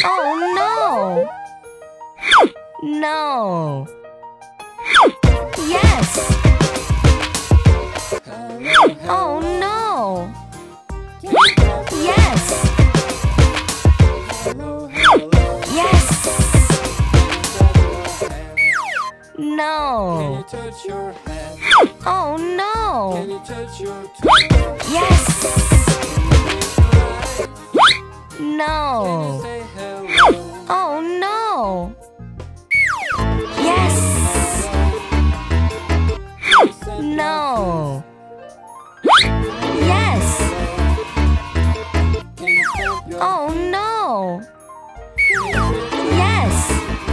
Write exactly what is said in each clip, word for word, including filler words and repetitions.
Oh no! No! Yes! Oh no! Yes! Yes! No! Oh no! Yes! No! Oh no! Yes! No! Yes! Oh no! Yes!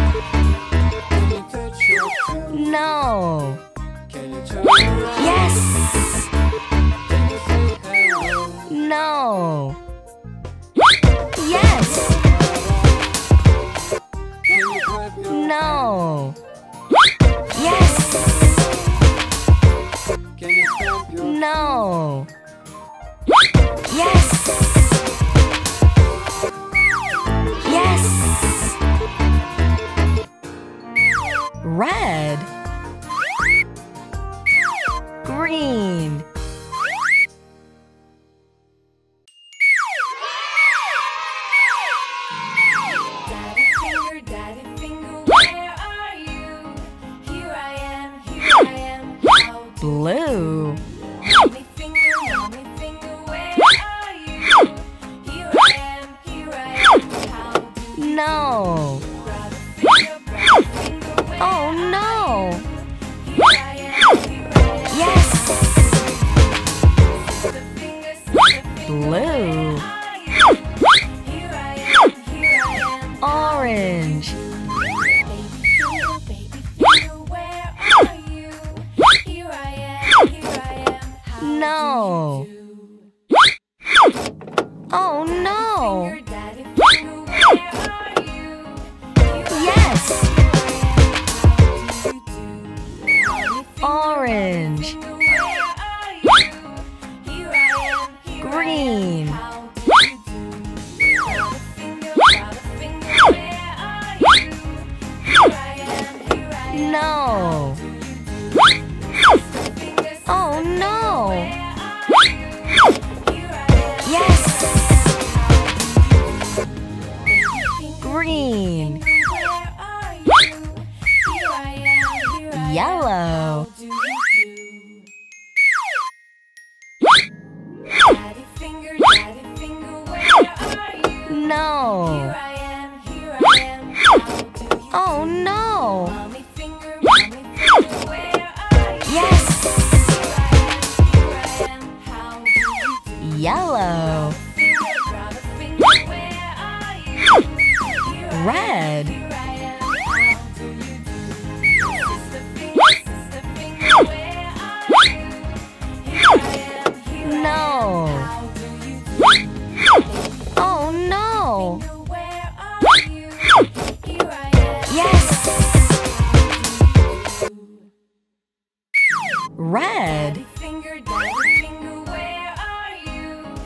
No! Yes! No! Yes! No! Yes! No! Yes! Yes! Red. Green. Daddy finger, daddy finger, where are you? Here I am, here I am, how do Blue. Mommy finger, mommy finger, where are you? Here I am, here I am, how do No. Brother finger, brother finger, where Oh are no. you? Here I am, here I am, Yes. sister finger, sister finger, Blue. where are you? Here I am, here I am, Orange. baby finger, baby finger, where are you? Here I am, here I am, how No. do you do? Oh no. Finger, daddy finger, where are you? Here Yes. I am, how do you do? Mommy finger, Orange. finger, where are you? Here I am, here Green. I am, how do you do? Brother finger, brother finger, where are you? Here I am, here I am, No. how do you do? Sister finger, sister Oh finger, no. where are you? Here I am, Yes. green. Green. Where are you? Here I am, here I am. Yellow. How do you do? Daddy finger, daddy finger, where are you? No. Here I am, here I am. How do you Oh do? no. Mommy finger, mommy finger, where are you? Yes. Here I am, here I am. How do you do? Yellow. Finger, brother finger, where are you? Here I am, Red. here I am. How do you do? Sister finger, sister finger, where are you? Here I am, here I am. No. How do you do? Oh no. Finger, where are you? Here I am. Yes. How do you do? Red. Daddy finger, daddy finger, where are you?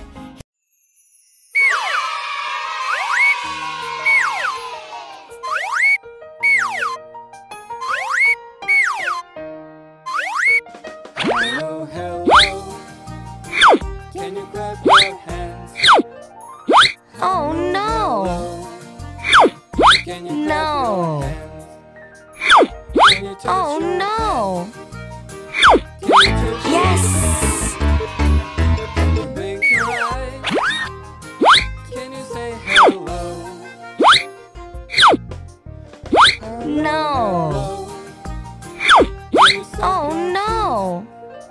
Hello, hello. Can you clap your hands? Oh no. Can you clap No. your hands? Can you touch Oh your no. hands? Can you touch Yes. Can you blink your eyes? Can you say hello? No. Hello. Can you say Oh no.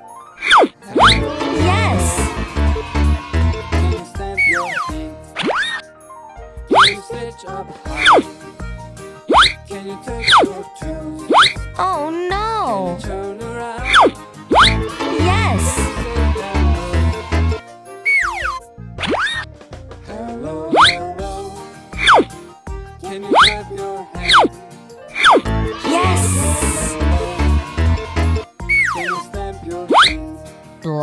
Yes. Can you stamp your feet? Can you stitch up high? Can you touch your toes? Oh Can no. you turn around? Yes. Hello, hello. Can you clap your hands? Yes. Can you stamp your feet?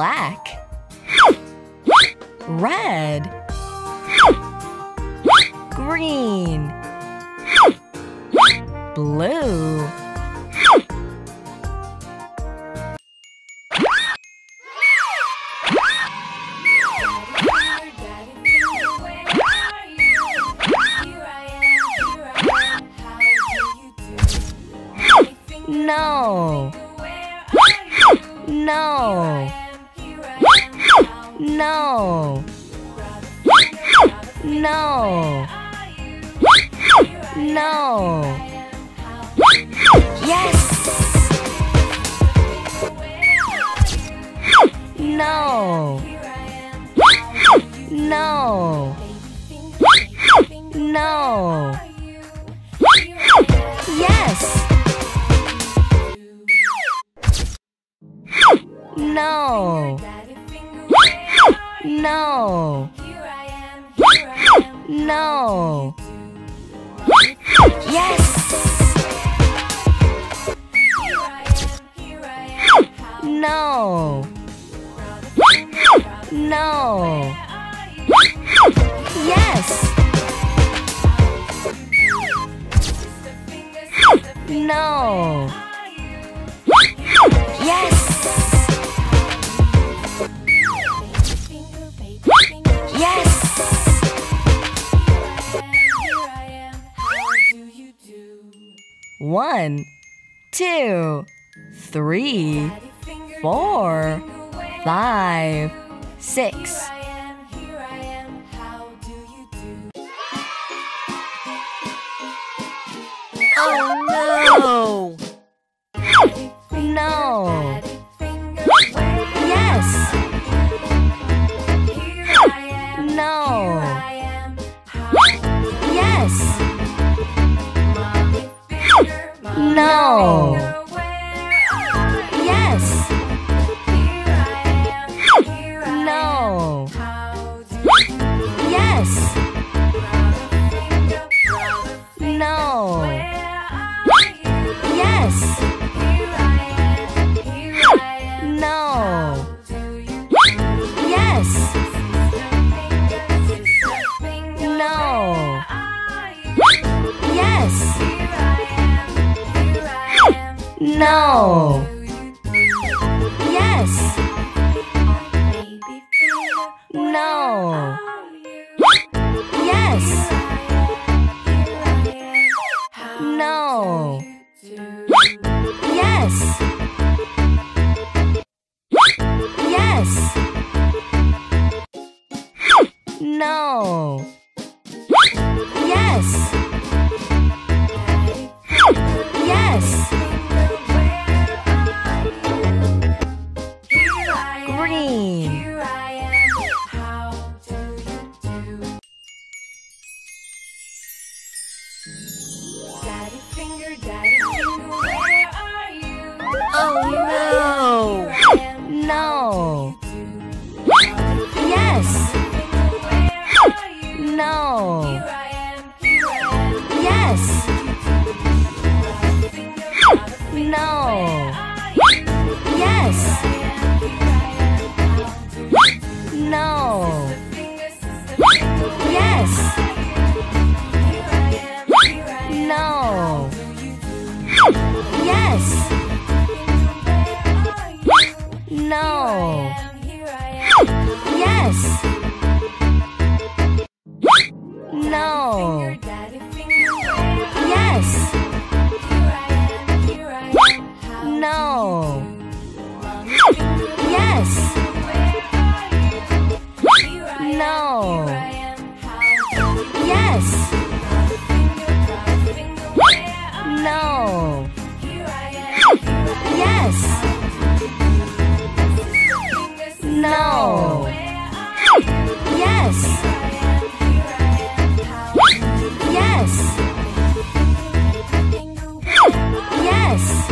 Black. Red. Green. Blue. No. No. No. No. No. Yes. No. No. No. Yes. No. No. No. Yes. No. No. Yes. No. Yes. Yes. One, two, three, four, five, six. Oh no! No. Yes. No. Yes. No. Yes. No. Yes. No. Yes. No. Yes. No. Yes. No. Yes. No. Yes. No. Yes. Yes. No. Yes. Yes. Green. Daddy finger, daddy finger, where are you? Oh no! No. Yes. No. Yes. No. Yes. No. Yes. No. Yes. No. Yes. No. Yes. No. Yes. No. Yes. No. Yes. No. Yes. Yes. Yes.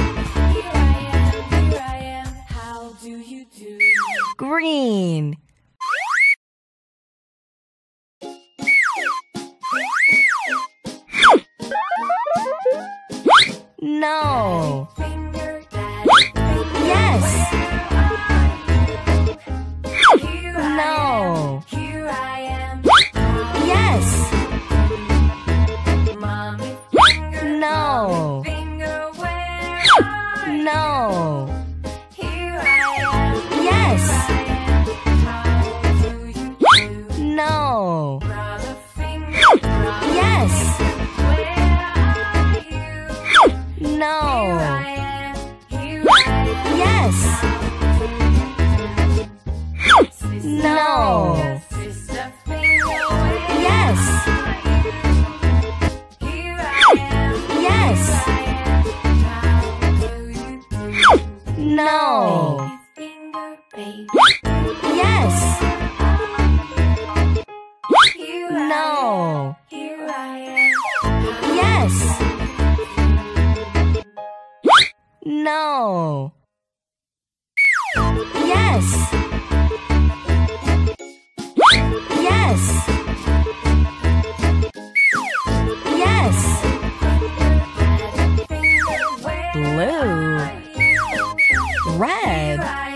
Green. No. Yes. No. Yes. No. Draw the finger, draw the Yes. finger. Where are you? No. Here I am, here I am. Yes. Sister, No. sister finger, where Yes. are you? Here I am, Yes. how do you do? No. Finger, baby. Yes. Here I am, No. here I am. Yes. No. Yes. Yes. Yes. Finger, where Blue. are you? Red. Here I